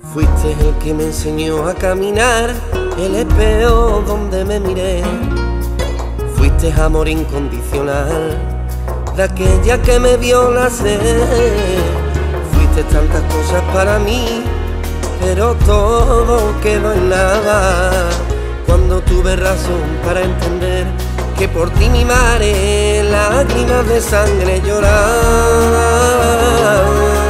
Fuiste el que me enseñó a caminar, el espejo donde me miré. Fuiste amor incondicional, de aquella que me vio nacer. Fuiste tantas cosas para mí, pero todo quedó en nada. Cuando tuve razón para entender que por ti mi madre lágrimas de sangre lloraba.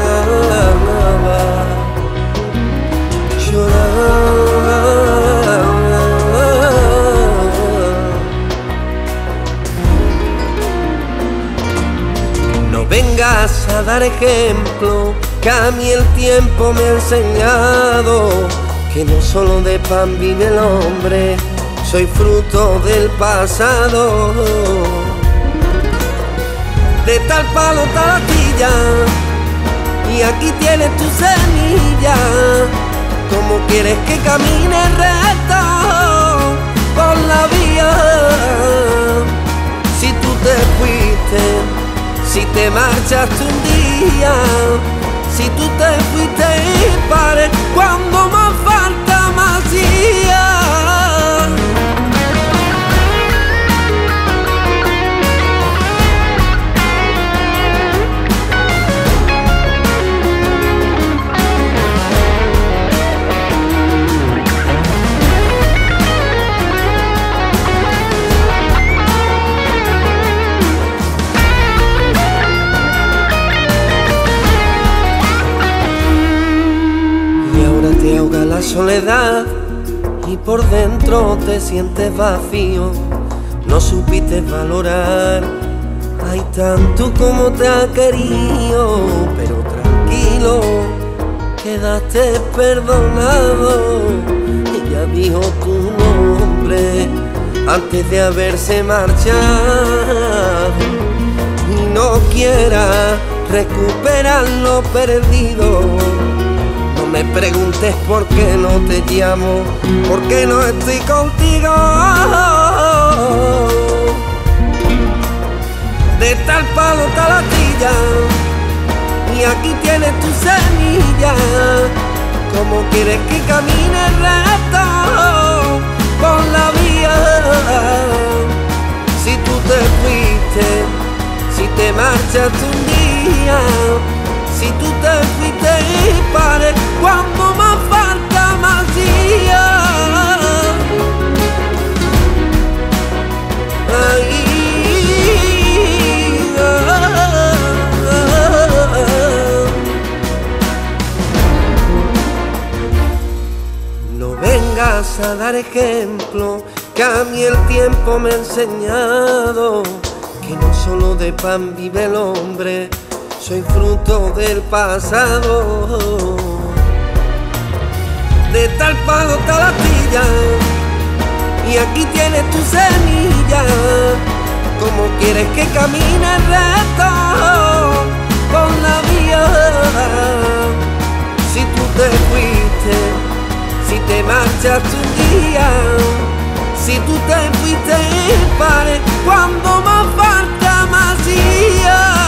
No vengas a dar ejemplo, que a mí el tiempo me ha enseñado que no solo de pan vive el hombre, soy fruto del pasado. De tal palo tal astilla, y aquí tienes tu semilla. ¿Cómo quieres que camine recto por la vía? Si tú te fuiste, si te marchaste un día, si tú te fuiste y pares cuando más falta más día. Te ahoga la soledad y por dentro te sientes vacío. No supiste valorar, hay tanto como te ha querido. Pero tranquilo, quedaste perdonado. Ella dijo tu nombre antes de haberse marchado. Y no quiera recuperar lo perdido. No me preguntes por qué no te llamo, por qué no estoy contigo. De tal palo tal astilla, y aquí tienes tu semilla. ¿Cómo quieres que camine recto por la vía? Si tú te fuiste, si te marchaste un día, si tú te fuiste y pares cuando más falta más día. No vengas a dar ejemplo, que a mí el tiempo me ha enseñado que no solo de pan vive el hombre, soy fruto del pasado. De tal palo tal astilla, y aquí tienes tu semilla. ¿Cómo quieres que camine recto por la vía? Si tú te fuiste, si te marchaste un día, si tú te fuiste y pares cuando más falta más día.